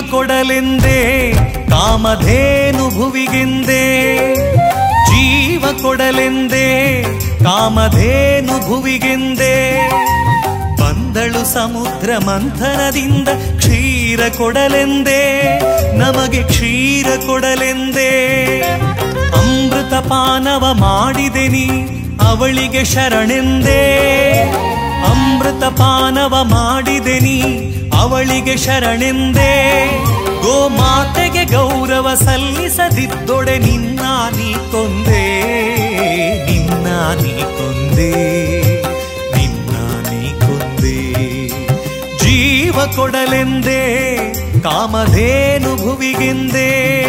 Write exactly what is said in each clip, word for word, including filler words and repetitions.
ಕೊಡಲೆಂದೇ ಕಾಮಧೇನು ಭುವಿಗೆಂದೇ ಜೀವ ಕೊಡಲೆಂದೇ ಕಾಮಧೇನು ಭುವಿಗೆಂದೇ ಬಂದಳು ಸಮುದ್ರ ಮಂಥನದಿಂದ ಕ್ಷೀರ ಕೊಡಲೆಂದೇ ನಮಗೆ ಕ್ಷೀರ ಕೊಡಲೆಂದೇ ಅಮೃತ ಪಾನವ ಮಾಡಿದೆ ನೀ ಅವಳಿಗೆ ಶರಣೆಂದೇ ಅಮೃತ ಪಾನವ ಮಾಡಿದೆ ನೀ ಅವಳಿಗೆ ಶರಣೆಂದೇ ಗೋಮಾತೆಗೆ ಗೌರವ ಸಲ್ಲಿಸದಿದ್ದೊಡೆ ನಿನ್ನ ನೀ ಕೊಂದೆ ನಿನ್ನ ನೀ ಕೊಂದೆ ನಿನ್ನ ನೀ ಕೊಂದೆ ಜೀವ ಕೊಡಲೆಂದೇ ಕಾಮಧೇನು ಭುವಿಗೆಂದೇ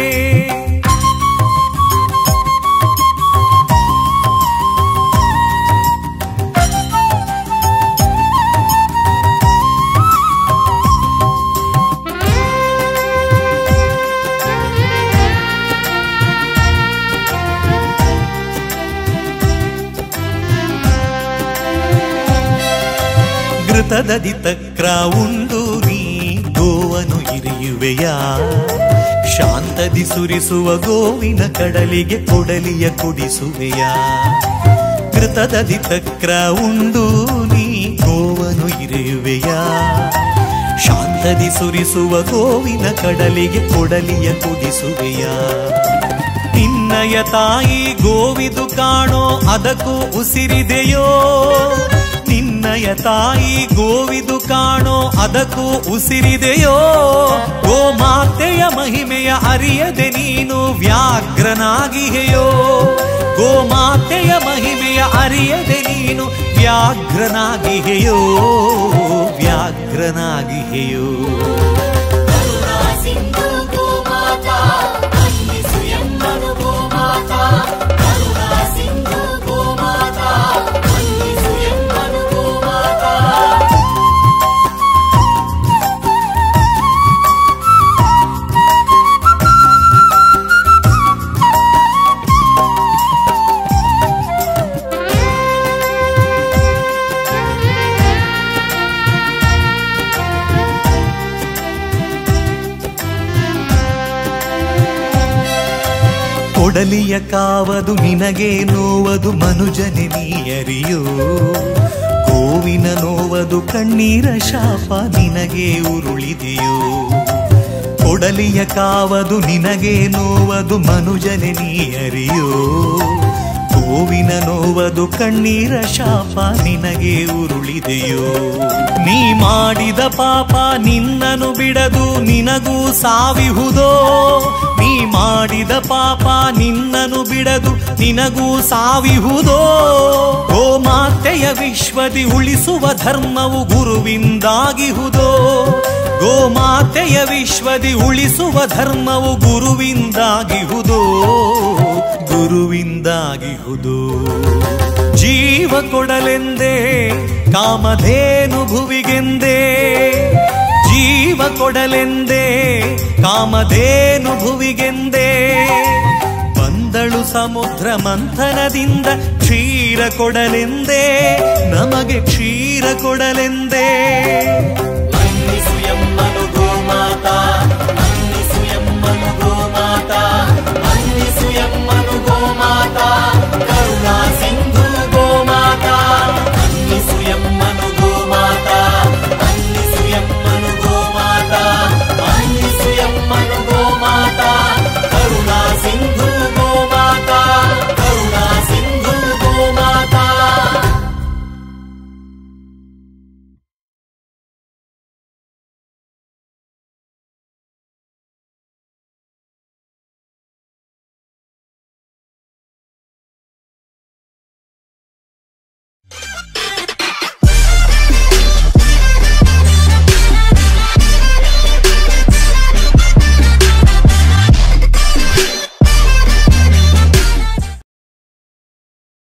ಘೃತದದಿ ತಕ್ರ ಉಂಡು ನೀ ಗೋವನು ಇರಿಯುವೆಯ ಶಾಂತದಿ ಸುರಿಸುವ ಗೋವಿನ ಕಡಲಿಗೆ ಕೊಡಲಿಯ ಕುಡಿಸುವೆಯ ಘೃತದದಿ ತಕ್ರ ಉಂಡು ನೀ ಗೋವನು ಇರಿಯುವೆಯ ಶಾಂತದಿ ಸುರಿಸುವ ಗೋವಿನ ಕಡಲಿಗೆ ಕೊಡಲಿಯ ಕುಡಿಸುವೆಯ ನಿನ್ನಯ ತಾಯಿ ಗೋವಿದು ಕಾಣೋ ಅದಕ್ಕೂ ಉಸಿರಿದೆಯೋ ನಿನ್ನಯ ತಾಯಿ ಗೋವಿದು ಕಾಣೋ ಅದಕ್ಕೂ ಉಸಿರಿದೆಯೋ ಗೋಮಾತೆಯ ಮಹಿಮೆಯ ಅರಿಯದೆ ನೀನು ವ್ಯಾಘ್ರನಾಗಿಹೆಯೋ ಗೋಮಾತೆಯ ಮಹಿಮೆಯ ಅರಿಯದೆ ನೀನು ವ್ಯಾಘ್ರನಾಗಿಹೆಯೋ ವ್ಯಾಘ್ರನಾಗಿಹೆಯೋ ಕೊಡಲಿಯ ಕಾವದು ನಿನಗೆ ನೋವದು ಮನುಜನೆ ನೀಯರಿಯೋ ಗೋವಿನ ನೋವದು ಕಣ್ಣೀರ ಶಾಪ ನಿನಗೆ ಉರುಳಿದೆಯೋ ಕೊಡಲಿಯ ಕಾವದು ನಿನಗೆ ನೋವದು ಮನುಜನೆ ನೀಯರಿಯೋ ಗೋವಿನ ನೋವದು ಕಣ್ಣೀರ ಶಾಪ ನಿನಗೆ ಉರುಳಿದೆಯೋ ನೀ ಮಾಡಿದ ಪಾಪ ನಿನ್ನನು ಬಿಡದು ನಿನಗೂ ಸಾವಿಹುದೋ ನೀ ಮಾಡಿದ ಪಾಪ ನಿನ್ನನು ಬಿಡದು ನಿನಗೂ ಸಾವಿಹುದೋ ಗೋಮಾತೆಯ ವಿಶ್ವದಿ ಉಳಿಸುವ ಧರ್ಮವು ಗುರುವಿಂದಾಗಿಹುದೋ ಗೋಮಾತೆಯ ವಿಶ್ವದಿ ಉಳಿಸುವ ಧರ್ಮವು ಗುರುವಿಂದಾಗಿಹುದೋ ಗುರುವಿಂದಾಗಿಹುದು ಜೀವ ಕೊಡಲೆಂದೇ ಕಾಮಧೇನು ಭುವಿಗೆಂದೇ ಜೀವ ಕೊಡಲೆಂದೇ ಕಾಮಧೇನು ಭುವಿಗೆಂದೇ ಬಂದಳು ಸಮುದ್ರ ಮಂಥನದಿಂದ ಕ್ಷೀರ ಕೊಡಲೆಂದೇ ನಮಗೆ ಕ್ಷೀರ ಕೊಡಲೆಂದೇ